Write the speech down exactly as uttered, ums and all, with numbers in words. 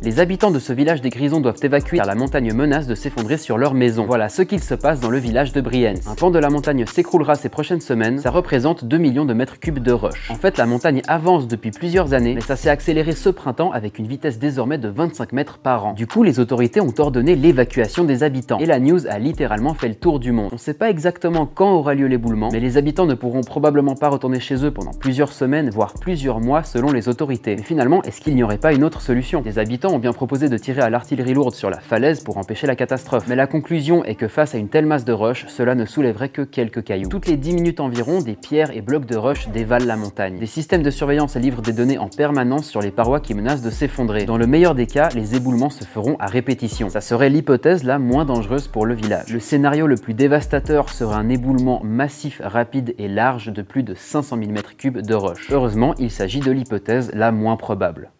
Les habitants de ce village des Grisons doivent évacuer car la montagne menace de s'effondrer sur leur maison. Voilà ce qu'il se passe dans le village de Brienz. Un pan de la montagne s'écroulera ces prochaines semaines, ça représente deux millions de mètres cubes de roches. En fait, la montagne avance depuis plusieurs années, mais ça s'est accéléré ce printemps avec une vitesse désormais de vingt-cinq mètres par an. Du coup, les autorités ont ordonné l'évacuation des habitants. Et la news a littéralement fait le tour du monde. On ne sait pas exactement quand aura lieu l'éboulement, mais les habitants ne pourront probablement pas retourner chez eux pendant plusieurs semaines, voire plusieurs mois selon les autorités. Mais finalement, est-ce qu'il n'y aurait pas une autre solution? Des habitants ont bien proposé de tirer à l'artillerie lourde sur la falaise pour empêcher la catastrophe. Mais la conclusion est que face à une telle masse de roches, cela ne soulèverait que quelques cailloux. Toutes les dix minutes environ, des pierres et blocs de roches dévalent la montagne. Des systèmes de surveillance livrent des données en permanence sur les parois qui menacent de s'effondrer. Dans le meilleur des cas, les éboulements se feront à répétition. Ça serait l'hypothèse la moins dangereuse pour le village. Le scénario le plus dévastateur serait un éboulement massif, rapide et large de plus de cinq cent mille mètres cubes de roches. Heureusement, il s'agit de l'hypothèse la moins probable.